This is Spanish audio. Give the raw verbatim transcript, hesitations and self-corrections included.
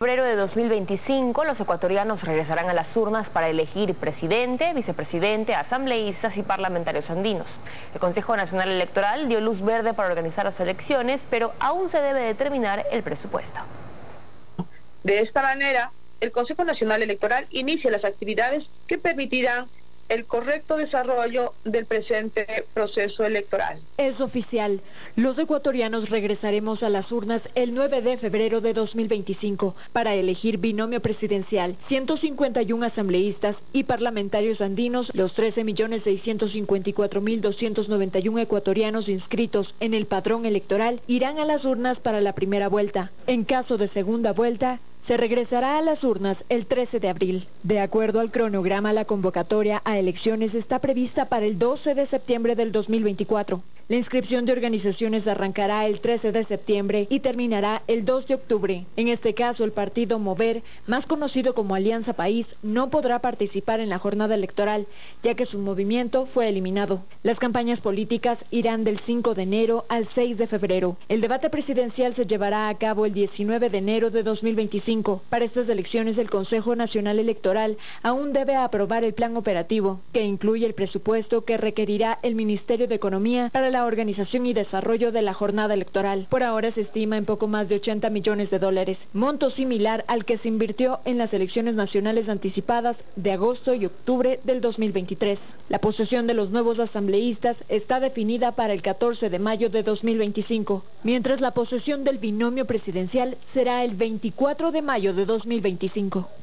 febrero de dos mil veinticinco, los ecuatorianos regresarán a las urnas para elegir presidente, vicepresidente, asambleístas y parlamentarios andinos. El Consejo Nacional Electoral dio luz verde para organizar las elecciones, pero aún se debe determinar el presupuesto. De esta manera, el Consejo Nacional Electoral inicia las actividades que permitirán el correcto desarrollo del presente proceso electoral. Es oficial. Los ecuatorianos regresaremos a las urnas el nueve de febrero de dos mil veinticinco para elegir binomio presidencial, ciento cincuenta y uno asambleístas y parlamentarios andinos. Los trece millones seiscientos cincuenta y cuatro mil doscientos noventa y uno ecuatorianos inscritos en el padrón electoral irán a las urnas para la primera vuelta. En caso de segunda vuelta, se regresará a las urnas el trece de abril. De acuerdo al cronograma, la convocatoria a elecciones está prevista para el doce de septiembre del dos mil veinticuatro. La inscripción de organizaciones arrancará el trece de septiembre y terminará el dos de octubre. En este caso, el partido Mover, más conocido como Alianza País, no podrá participar en la jornada electoral, ya que su movimiento fue eliminado. Las campañas políticas irán del cinco de enero al seis de febrero. El debate presidencial se llevará a cabo el diecinueve de enero de dos mil veinticinco. Para estas elecciones, el Consejo Nacional Electoral aún debe aprobar el plan operativo, que incluye el presupuesto que requerirá el Ministerio de Economía para la organización y desarrollo de la jornada electoral. Por ahora se estima en poco más de ochenta millones de dólares, monto similar al que se invirtió en las elecciones nacionales anticipadas de agosto y octubre del dos mil veintitrés. La posesión de los nuevos asambleístas está definida para el catorce de mayo de dos mil veinticinco, mientras la posesión del binomio presidencial será el veinticuatro de mayo de dos mil veinticinco.